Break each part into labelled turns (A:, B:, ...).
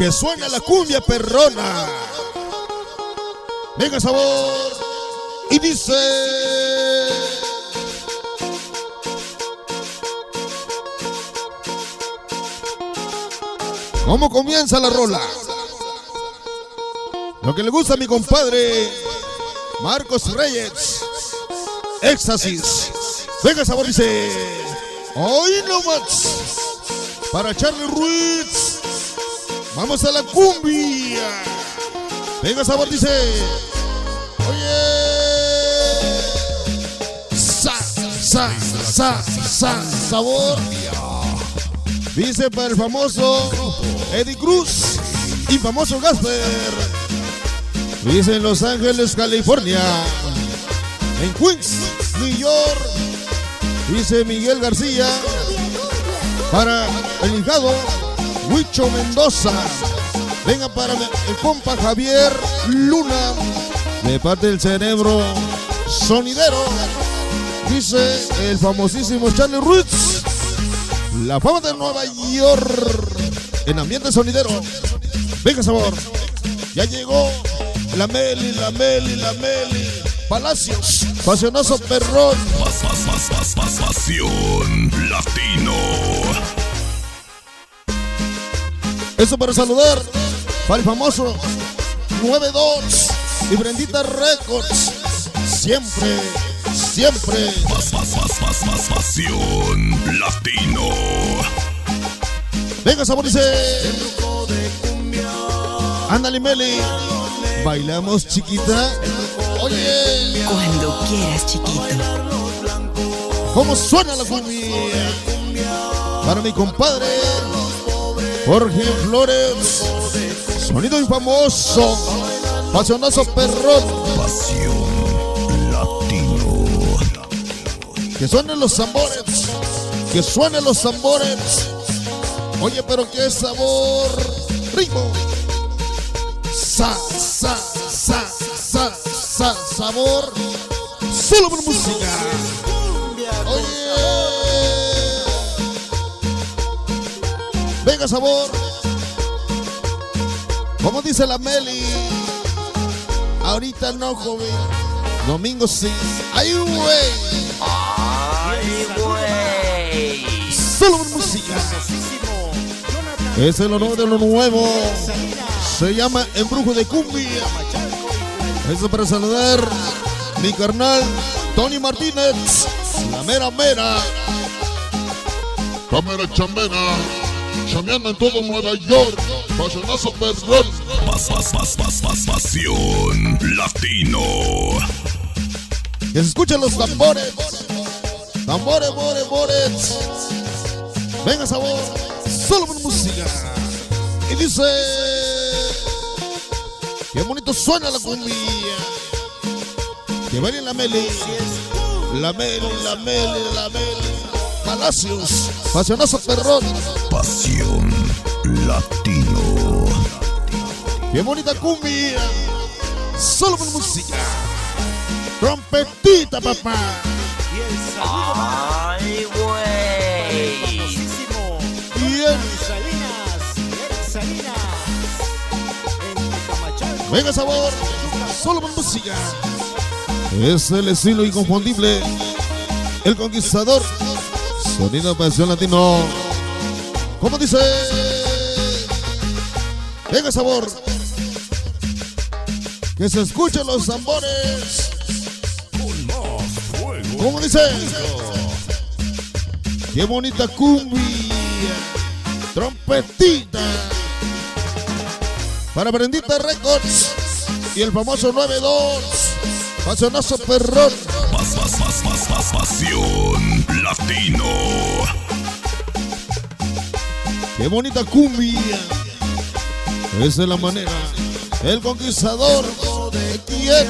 A: Que suena la cumbia perrona. Venga sabor. Y dice: ¿cómo comienza la rola? Lo que le gusta a mi compadre Marcos Reyes, Éxtasis. Venga sabor, dice: hoy no más. Para Charlie Ruiz, vamos a la cumbia. Venga sabor, dice: oye, sabor. Dice para el famoso Eddie Cruz y famoso Gasper. Dice en Los Ángeles, California, en Queens, New York. Dice Miguel García. Para el hijado Huicho Mendoza. Venga para el compa Javier Luna, de parte del Cerebro Sonidero. Dice el famosísimo Charlie Ruiz, la fama de Nueva York, en ambiente sonidero. Venga sabor, ya llegó la Meli Palacios, pasionazo perrón.
B: Pasión latino.
A: Eso para saludar para el famoso 92 y Brendita Records. Siempre.
B: Pasión latino.
A: Venga sabor, dice: ándale Meli, bailamos chiquita. Oye,
C: cuando quieras, chiquito.
A: ¿cómo suena la cumbia? Para mi compadre Jorge Flores, sonido infamoso, pasionazo perrón.
B: Pasión latino.
A: Que suenen los tambores, que suenen los tambores. Oye, pero qué sabor, ritmo. Sabor, solo por música. Oye, venga sabor. Como dice la Meli, ahorita no, joven. Domingo sí. ¡Ay, güey!
C: ¡Ay, güey!
A: Solo por música. Es el honor de lo nuevo. Se llama Embrujo de Cumbia. Eso para saludar mi carnal Tony Martínez, la mera. Cámara chambera, chambeando en todo Nueva York. Pasionazo perrón.
B: Pasión latino.
A: Que se escuchen los tambores. Tambores. Venga sabor, solo por música. Y dice: qué bonito suena la cumbia. Que baile la Meli. La Meli. Palacios, pasionazo perrón.
B: Pasión latino.
A: Qué bonita cumbia. Solo por música. Trompetita, papá.
C: ¡Ay, güey!
A: Bien. Venga sabor, solo por música. Es el estilo inconfundible, el conquistador, sonido pasión latino. ¿Cómo dice? Venga sabor, que se escuchen los tambores. ¿Cómo dice? Qué bonita cumbia, trompetita. Para Brendita Records y el famoso 92, pasionazo perrón.
B: Pasión latino.
A: Qué bonita cumbia. Esa es la manera. El conquistador de quién.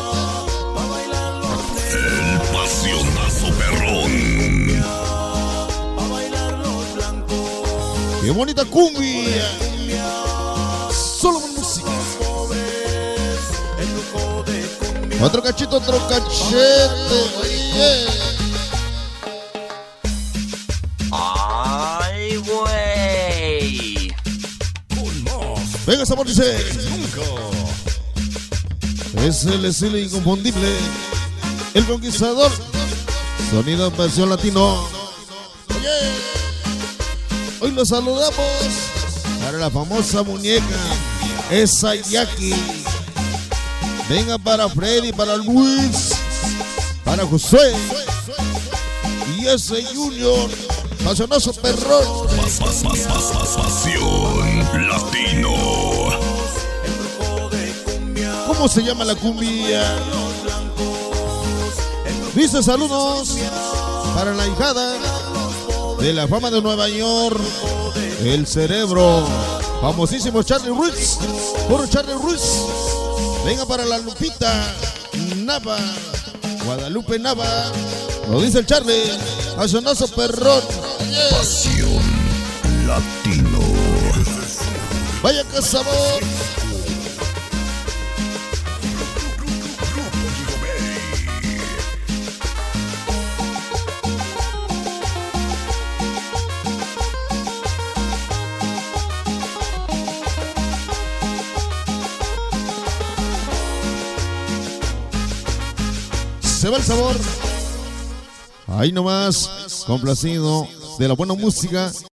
B: El pasionazo perrón.
A: Qué bonita cumbia. Solo con música. Otro cachito, otro cachete. Oye.
C: ¡Ay, güey!
B: Con más
A: Venga, sabor, dice. Es el estilo inconfundible. El conquistador. Sonido versión latino. Oye, hoy lo saludamos para la famosa muñeca, esa Jackie. Venga para Freddy, para Luis, para Josué y ese Junior, pasionazo perrón.
B: Pasión latino.
A: ¿Cómo se llama la cumbia? Dice saludos para la hijada de la fama de Nueva York, el cerebro, famosísimo Charlie Ruiz. Por Charlie Ruiz. Venga para la Lupita Nava, Guadalupe Nava. Lo dice el Charlie, pasionazo perrón.
B: Pasión latino.
A: Vaya que sabor. Se va el sabor. Ahí nomás, complacido de la buena música.